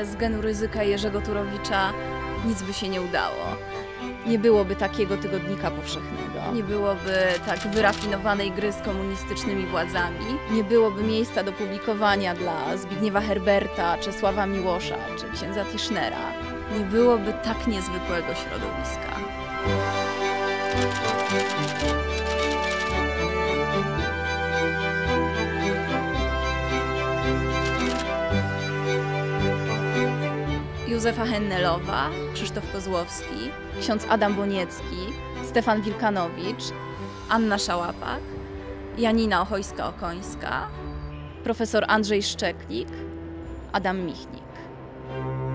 bez genu ryzyka Jerzego Turowicza nic by się nie udało. Nie byłoby takiego tygodnika powszechnego, nie byłoby tak wyrafinowanej gry z komunistycznymi władzami, nie byłoby miejsca do publikowania dla Zbigniewa Herberta, Czesława Miłosza czy księdza Tischnera. Nie byłoby tak niezwykłego środowiska. Józefa Hennelowa, Krzysztof Kozłowski, ksiądz Adam Boniecki, Stefan Wilkanowicz, Anna Szałapak, Janina Ochojska-Okońska, profesor Andrzej Szczeklik, Adam Michnik.